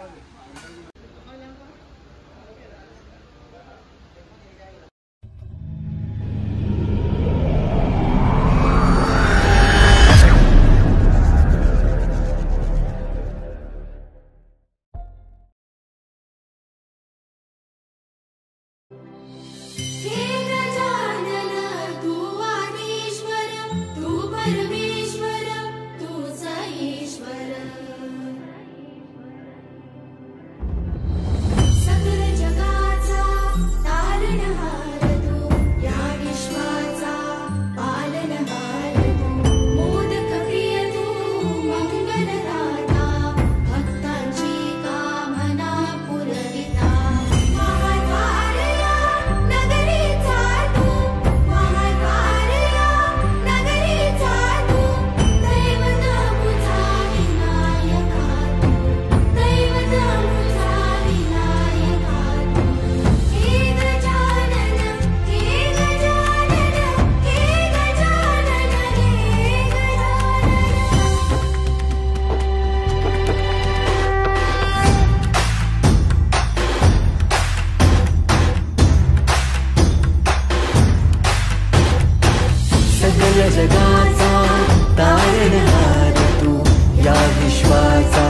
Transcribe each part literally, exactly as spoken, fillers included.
जगाचा तारणहार तू, या विश्वाचा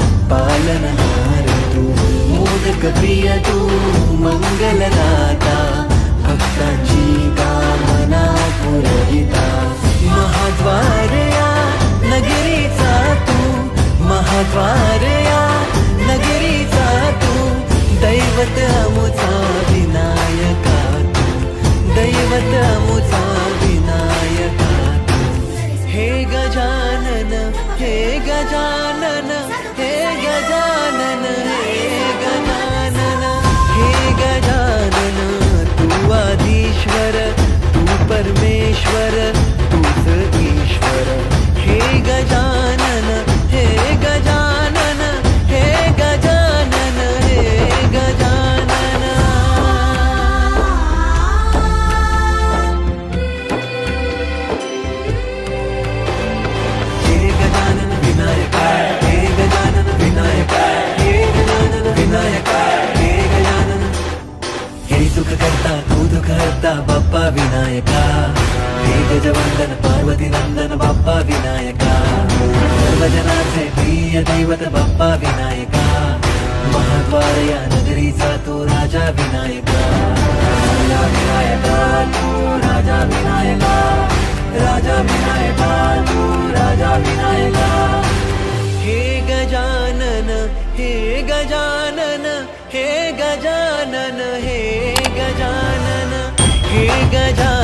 पालनहार तू, मोदक प्रिय तू, मंगलदाता, भक्तांची कामना पुरविता, महाद्वार या नगरीचा तू, महाद्वार या नगरीचा तू, दैवत अमुचा विनायका तू, दैवत अमुचा विनायका तू, हे गजानन हे गजानन हे गजानन हे गजानन हे गजानन, तू आदिश्वर तू परमेश्वर तूच ईश्वर, हे गजानन हे गजानन हे गजानन हे गजानन. हे गजानन विनायका, हे गजानन विनायका, हे गजानन विनायका, हे गजानन. हे सुख करता तू दुःख हरता बाप्पा विनायका, हे गजवंदन पार्वती नंदन बाप्पा विनायका, सर्वजनाचे प्रिय दैवत बाप्पा विनायका, महाद्वार या नगरीचा तू राजा विनायका, राजा विनायका तू राजा विनायका, राजा विनायका तू राजा विनायका. हे गजानन हे गजानन हे गजानन हे गजानन हे गजानन